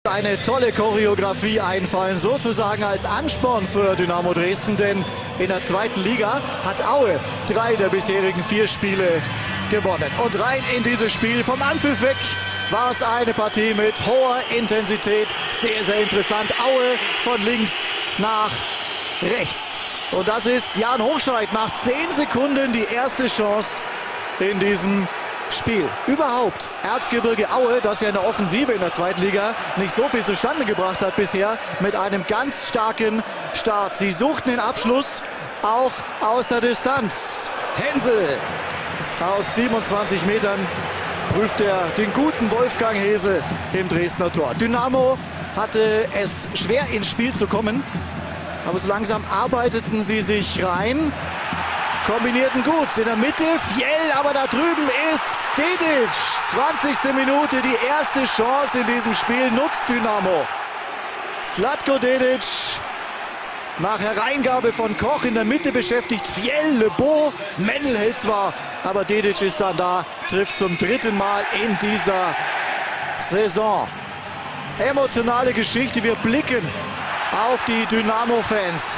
Eine tolle Choreografie einfallen, sozusagen als Ansporn für Dynamo Dresden, denn in der zweiten Liga hat Aue 3 der bisherigen 4 Spiele gewonnen. Und rein in dieses Spiel vom Anpfiff weg war es eine Partie mit hoher Intensität, sehr, sehr interessant. Aue von links nach rechts. Und das ist Jan Hochscheid nach 10 Sekunden die erste Chance in diesem Spiel. Überhaupt Erzgebirge Aue, das ja in der Offensive in der zweiten Liga nicht so viel zustande gebracht hat bisher, mit einem ganz starken Start. Sie suchten den Abschluss auch aus der Distanz. Hensel aus 27 Metern prüft er den guten Wolfgang Hesel im Dresdner Tor. Dynamo hatte es schwer ins Spiel zu kommen, aber so langsam arbeiteten sie sich rein. Kombinierten gut, in der Mitte Fjell, aber da drüben ist Dedic. 20. Minute, die erste Chance in diesem Spiel nutzt Dynamo. Zlatko Dedic nach Hereingabe von Koch in der Mitte beschäftigt Fjell, Le Beau, Mendel hält zwar, aber Dedic ist dann da, trifft zum 3. Mal in dieser Saison. Emotionale Geschichte, wir blicken auf die Dynamo-Fans.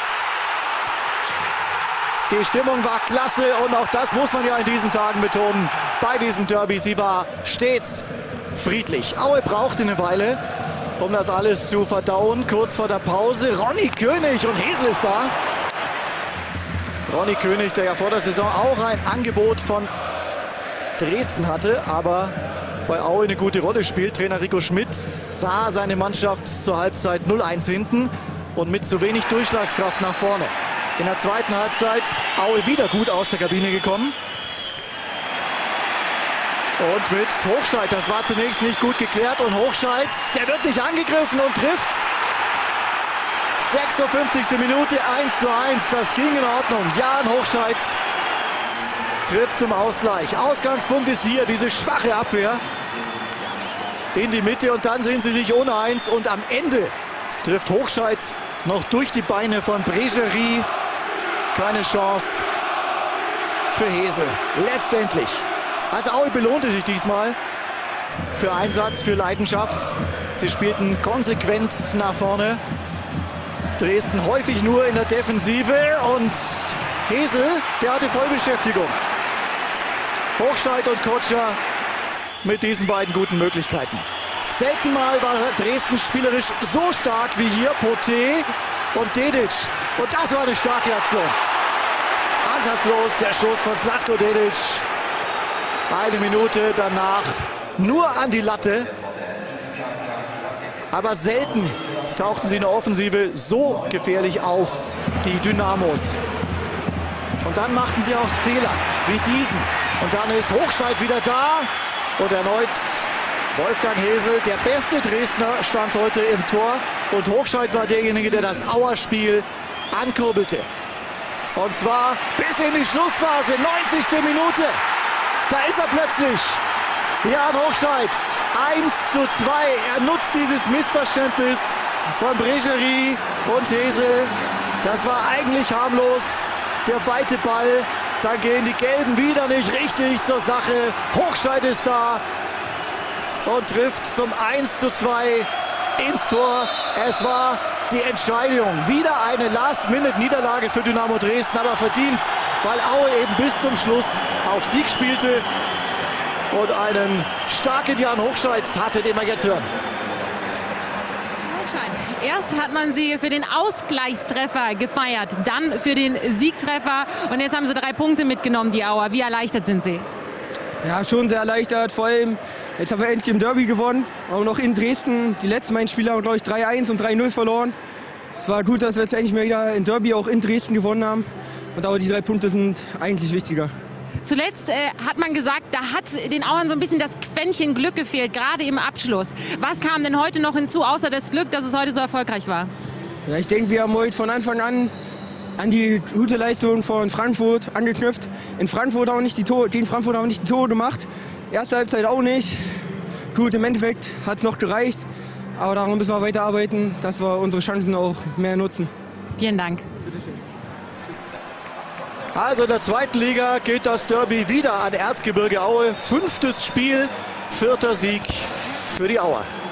Die Stimmung war klasse und auch das muss man ja in diesen Tagen betonen. Bei diesem Derby, sie war stets friedlich. Aue brauchte eine Weile, um das alles zu verdauen. Kurz vor der Pause Ronny König und Hesel ist da. Ronny König, der ja vor der Saison auch ein Angebot von Dresden hatte, aber bei Aue eine gute Rolle spielt. Trainer Rico Schmidt sah seine Mannschaft zur Halbzeit 0-1 hinten und mit zu wenig Durchschlagskraft nach vorne. In der zweiten Halbzeit Aue wieder gut aus der Kabine gekommen. Und mit Hochscheid, das war zunächst nicht gut geklärt. Und Hochscheid, der wird nicht angegriffen und trifft. 56. Minute, 1:1, das ging in Ordnung. Jan Hochscheid trifft zum Ausgleich. Ausgangspunkt ist hier diese schwache Abwehr in die Mitte und dann sehen sie sich ohne eins. Und am Ende trifft Hochscheid noch durch die Beine von Bregerie. Keine Chance für Hesel. Letztendlich. Also Aue belohnte sich diesmal für Einsatz, für Leidenschaft. Sie spielten konsequent nach vorne. Dresden häufig nur in der Defensive. Und Hesel, der hatte Vollbeschäftigung. Hochscheid und Kotscher mit diesen beiden guten Möglichkeiten. Selten mal war Dresden spielerisch so stark wie hier. Poté und Dedic. Und das war eine starke Aktion. Ansatzlos der Schuss von Zlatko Dedic. Eine Minute danach nur an die Latte. Aber selten tauchten sie in der Offensive so gefährlich auf, die Dynamos. Und dann machten sie auch Fehler wie diesen. Und dann ist Hochscheid wieder da. Und erneut Wolfgang Hesel, der beste Dresdner, stand heute im Tor. Und Hochscheid war derjenige, der das Auer-Spiel ankurbelte. Und zwar bis in die Schlussphase, 90. Minute. Da ist er plötzlich. Jan Hochscheid, 1:2. Er nutzt dieses Missverständnis von Bregerie und Hesel. Das war eigentlich harmlos. Der weite Ball. Dann gehen die Gelben wieder nicht richtig zur Sache. Hochscheid ist da und trifft zum 1:2 ins Tor. Es war die Entscheidung. Wieder eine Last-Minute-Niederlage für Dynamo Dresden, aber verdient, weil Aue eben bis zum Schluss auf Sieg spielte und einen starken Jan Hochscheid hatte, den wir jetzt hören. Erst hat man sie für den Ausgleichstreffer gefeiert, dann für den Siegtreffer und jetzt haben sie 3 Punkte mitgenommen, die Auer. Wie erleichtert sind Sie? Ja, schon sehr erleichtert. Vor allem, jetzt haben wir endlich im Derby gewonnen. Aber noch in Dresden, die letzten beiden Spiele haben, glaube ich, 3:1 und 3:0 verloren. Es war gut, dass wir jetzt endlich mal wieder im Derby auch in Dresden gewonnen haben. Und aber die 3 Punkte sind eigentlich wichtiger. Zuletzt hat man gesagt, da hat den Auern so ein bisschen das Quäntchen Glück gefehlt, gerade im Abschluss. Was kam denn heute noch hinzu, außer das Glück, dass es heute so erfolgreich war? Ja, ich denke, wir haben heute von Anfang an die gute Leistung von Frankfurt angeknüpft. In Frankfurt auch nicht die Tore gemacht. Erste Halbzeit auch nicht. Gut, im Endeffekt hat es noch gereicht. Aber daran müssen wir weiterarbeiten, dass wir unsere Chancen auch mehr nutzen. Vielen Dank. Bitteschön. Also in der zweiten Liga geht das Derby wieder an Erzgebirge Aue. 5. Spiel, 4. Sieg für die Auer.